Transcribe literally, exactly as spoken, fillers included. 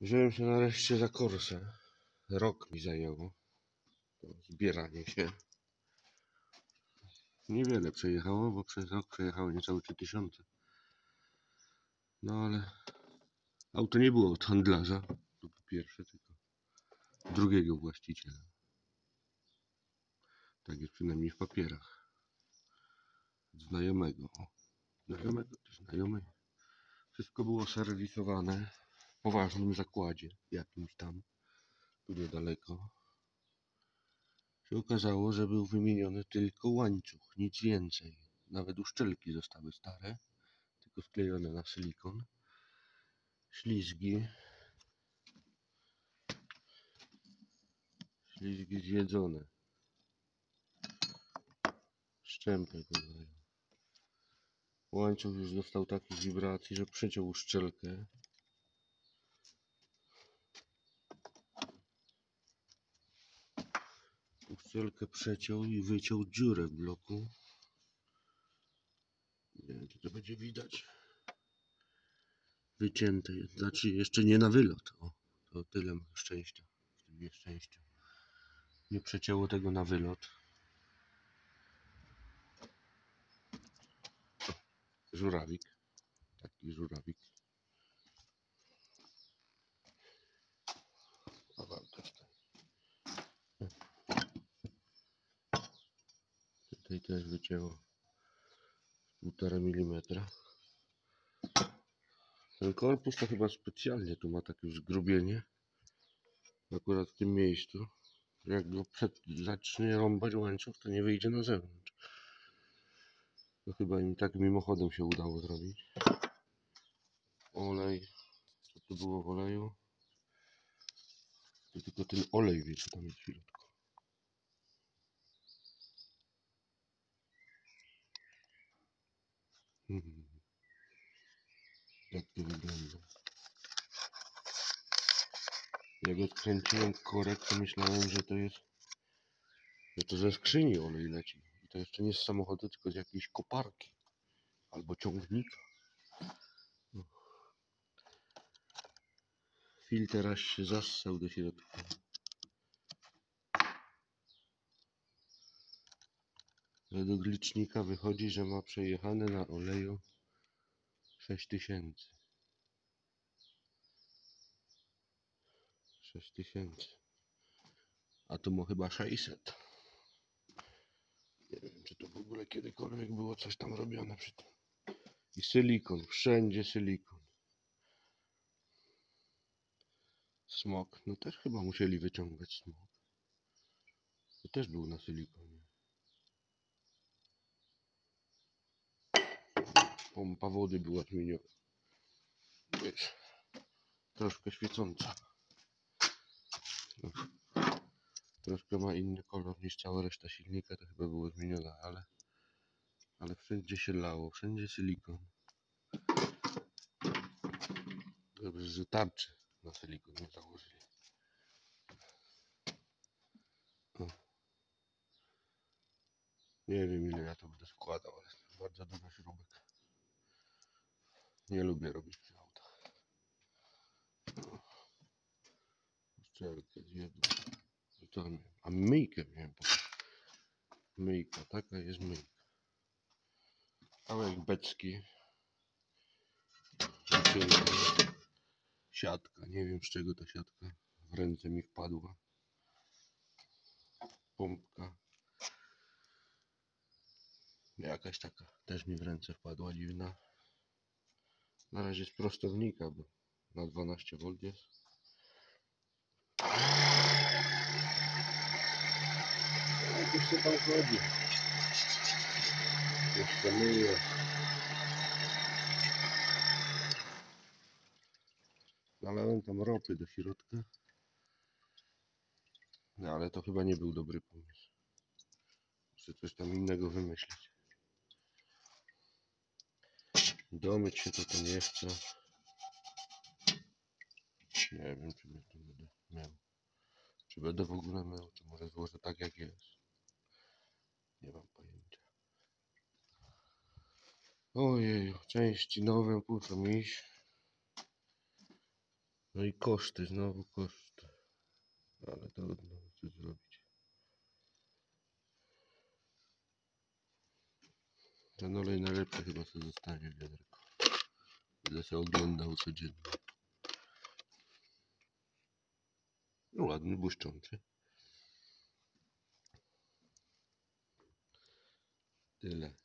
Wziąłem się nareszcie za Corsę. Rok mi zajęło to zbieranie się. Niewiele przejechało, bo przez rok przejechało niecałe trzy tysiące. No ale auto nie było od handlarza, to po pierwsze, tylko drugiego właściciela. Tak jest przynajmniej w papierach. Znajomego. O, znajomego czy znajomej. Wszystko było serwisowane w poważnym zakładzie, jakimś tam, tu niedaleko. Się okazało, że był wymieniony tylko łańcuch, nic więcej. Nawet uszczelki zostały stare, tylko sklejone na silikon. Ślizgi. Ślizgi zjedzone. Szczępek dodają. Łańcuch już dostał takich wibracji, że przeciął uszczelkę. Uszczelkę przeciął i wyciął dziurę w bloku. Nie wiem, czy to będzie widać. Wycięte, znaczy jeszcze nie na wylot. O, to tyle mam szczęścia w tym nieszczęściu. Nie przecięło tego na wylot. O, żurawik. Taki żurawik. Tutaj też wycięło półtora milimetra. Ten korpus to chyba specjalnie tu ma takie zgrubienie. Akurat w tym miejscu. Jak go przed, zacznie rąbać łańcuch, to nie wyjdzie na zewnątrz. To chyba im tak mimochodem się udało zrobić. Olej. Co tu było w oleju? To tylko ten olej wie, co tam jest w środku. Hmm. Jak to wygląda? Jak odkręciłem korek, to myślałem, że to jest że to ze skrzyni olej leci. I to jeszcze nie z samochodu, tylko z jakiejś koparki. Albo ciągnika. No. Filtr aż się zassał do środka. Według licznika wychodzi, że ma przejechane na oleju sześć tysięcy. sześć tysięcy. A to ma chyba sześćset. Nie wiem, czy to w ogóle kiedykolwiek było coś tam robione przy tym. I silikon, wszędzie silikon. Smok, no też chyba musieli wyciągać smok. To też był na silikonie. Pompa wody była zmieniona. Wiesz, troszkę świecąca. No. Troszkę ma inny kolor niż cała reszta silnika, to chyba było zmienione, ale ale wszędzie się lało, wszędzie silikon. Dobrze, że tarczy na silikon nie założyli. O. Nie wiem, ile ja to będę składał, ale jest bardzo dużo śrubek. Nie lubię robić przy autach. Uszczelkę zjedzą. A myjkę miałem pokazać. Myjka, taka jest myjka. Kawałek beczki. Siatka, nie wiem z czego ta siatka w ręce mi wpadła. Pompka. Jakaś taka też mi w ręce wpadła dziwna. Na razie z prostownika, bo na dwanaście wolt jest. Jakoś się tam chodzi. Jeszcze myję. Nalałem tam ropy do środka. No ale to chyba nie był dobry pomysł. Muszę coś tam innego wymyślić. Domyć się to nie chce. Nie wiem, czy to będę miał. Czy będę w ogóle miał, czy może złożę tak jak jest. Nie mam pojęcia. Ojej, części nowe muszą iść. No i koszty, znowu koszty. Ale trudno, co zrobić. Ten olej najlepszy chyba sobie zostanie w wiaderku. Będę się oglądał codziennie. No ładny, błyszczący. Tyle.